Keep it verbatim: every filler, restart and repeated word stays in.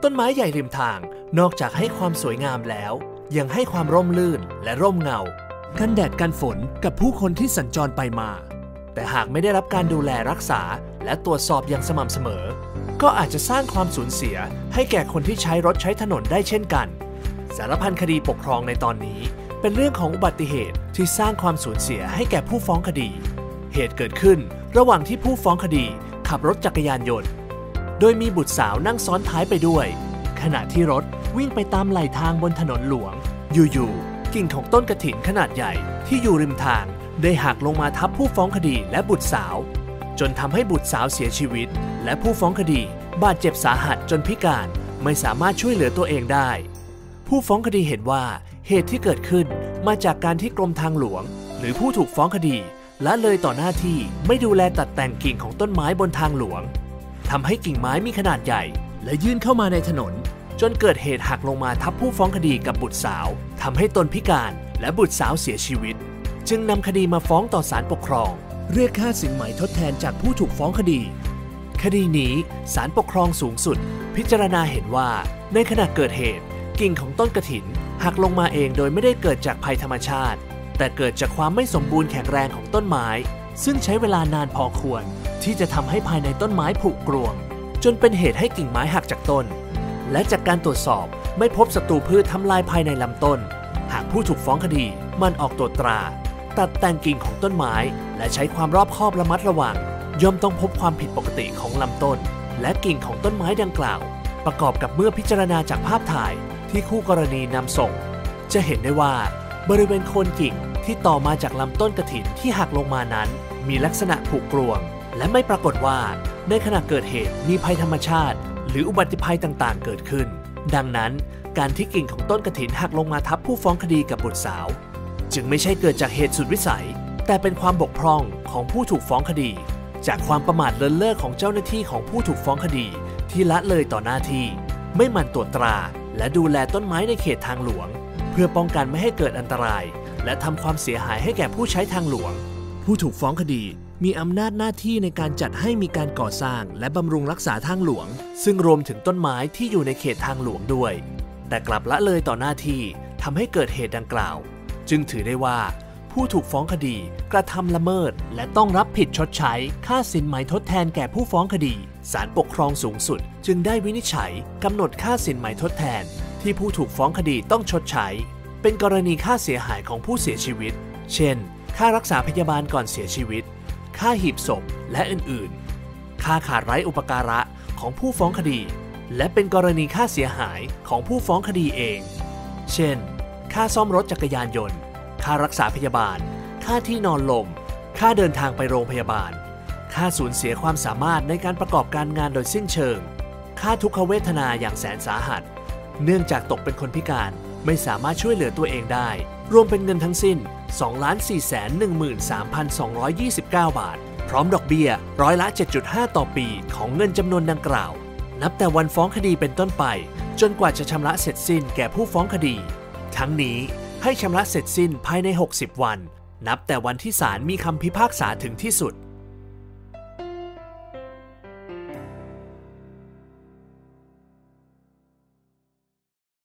ต้นไม้ใหญ่ริมทางนอกจากให้ความสวยงามแล้วยังให้ความร่มรื่นและร่มเงากันแดดกันฝนกับผู้คนที่สัญจรไปมาแต่หากไม่ได้รับการดูแลรักษาและตรวจสอบอย่างสม่ำเสมอก็อาจจะสร้างความสูญเสียให้แก่คนที่ใช้รถใช้ถนนได้เช่นกันสารพันคดีปกครองในตอนนี้เป็นเรื่องของอุบัติเหตุที่สร้างความสูญเสียให้แก่ผู้ฟ้องคดีเหตุเกิดขึ้นระหว่างที่ผู้ฟ้องคดีขับรถจักรยานยนต์โดยมีบุตรสาวนั่งซ้อนท้ายไปด้วยขณะที่รถวิ่งไปตามไหลทางบนถนนหลวงอยู่ๆกิ่งของต้นกฐินขนาดใหญ่ที่อยู่ริมทางได้หักลงมาทับผู้ฟ้องคดีและบุตรสาวจนทำให้บุตรสาวเสียชีวิตและผู้ฟ้องคดีบาดเจ็บสาหัสจนพิการไม่สามารถช่วยเหลือตัวเองได้ผู้ฟ้องคดีเห็นว่าเหตุที่เกิดขึ้นมาจากการที่กรมทางหลวงหรือผู้ถูกฟ้องคดีละเลยต่อหน้าที่ไม่ดูแลตัดแต่งกิ่งของต้นไม้บนทางหลวงทำให้กิ่งไม้มีขนาดใหญ่และยื่นเข้ามาในถนนจนเกิดเหตุหักลงมาทับผู้ฟ้องคดีกับบุตรสาวทำให้ตนพิการและบุตรสาวเสียชีวิตจึงนำคดีมาฟ้องต่อศาลปกครองเรียกค่าสินไหมทดแทนจากผู้ถูกฟ้องคดีคดีนี้ศาลปกครองสูงสุดพิจารณาเห็นว่าในขณะเกิดเหตุกิ่งของต้นกฐินหักลงมาเองโดยไม่ได้เกิดจากภัยธรรมชาติแต่เกิดจากความไม่สมบูรณ์แข็งแรงของต้นไม้ซึ่งใช้เวลานานพอควรที่จะทำให้ภายในต้นไม้ผุกร่วงจนเป็นเหตุให้กิ่งไม้หักจากต้นและจากการตรวจสอบไม่พบศัตรูพืชทำลายภายในลำต้นหากผู้ถูกฟ้องคดีมันออกตรวจตราตัดแต่งกิ่งของต้นไม้และใช้ความรอบคอบระมัดระวังย่อมต้องพบความผิดปกติของลำต้นและกิ่งของต้นไม้ดังกล่าวประกอบกับเมื่อพิจารณาจากภาพถ่ายที่คู่กรณีนำส่งจะเห็นได้ว่าบริเวณโคนกิ่งที่ต่อมาจากลำต้นกฐินที่หักลงมานั้นมีลักษณะผุกร่วงและไม่ปรากฏว่าในขณะเกิดเหตุมีภัยธรรมชาติหรืออุบัติภัยต่างๆเกิดขึ้นดังนั้นการที่กิ่งของต้นกฐินหักลงมาทับผู้ฟ้องคดีกับบุตรสาวจึงไม่ใช่เกิดจากเหตุสุดวิสัยแต่เป็นความบกพร่องของผู้ถูกฟ้องคดีจากความประมาทเลินเล่อของเจ้าหน้าที่ของผู้ถูกฟ้องคดีที่ละเลยต่อหน้าที่ไม่หมั่นตรวจตราและดูแลต้นไม้ในเขตทางหลวงเพื่อป้องกันไม่ให้เกิดอันตรายและทำความเสียหายให้แก่ผู้ใช้ทางหลวงผู้ถูกฟ้องคดีมีอำนาจหน้าที่ในการจัดให้มีการก่อสร้างและบำรุงรักษาทางหลวงซึ่งรวมถึงต้นไม้ที่อยู่ในเขตทางหลวงด้วยแต่กลับละเลยต่อหน้าที่ทำให้เกิดเหตุดังกล่าวจึงถือได้ว่าผู้ถูกฟ้องคดีกระทำละเมิดและต้องรับผิดชดใช้ค่าสินไหมทดแทนแก่ผู้ฟ้องคดีศาลปกครองสูงสุดจึงได้วินิจฉัยกำหนดค่าสินไหมทดแทนที่ผู้ถูกฟ้องคดีต้องชดใช้เป็นกรณีค่าเสียหายของผู้เสียชีวิตเช่นค่ารักษาพยาบาลก่อนเสียชีวิตค่าหีบศพและอื่นๆค่าขาดไร้อุปการะของผู้ฟ้องคดีและเป็นกรณีค่าเสียหายของผู้ฟ้องคดีเองเช่นค่าซ่อมรถจักรยานยนต์ค่ารักษาพยาบาลค่าที่นอนลมค่าเดินทางไปโรงพยาบาลค่าสูญเสียความสามารถในการประกอบการงานโดยสิ้นเชิงค่าทุกขเวทนาอย่างแสนสาหัสเนื่องจากตกเป็นคนพิการไม่สามารถช่วยเหลือตัวเองได้รวมเป็นเงินทั้งสิ้น สองล้านสี่แสนหนึ่งหมื่นสามพันสองร้อยยี่สิบเก้า บาทพร้อมดอกเบี้ยร้อยละ เจ็ดจุดห้า ต่อปีของเงินจำนวนดังกล่าวนับแต่วันฟ้องคดีเป็นต้นไปจนกว่าจะชำระเสร็จสิ้นแก่ผู้ฟ้องคดีทั้งนี้ให้ชำระเสร็จสิ้นภายในหกสิบวันนับแต่วันที่ศาลมีคำพิพากษาถึงที่สุด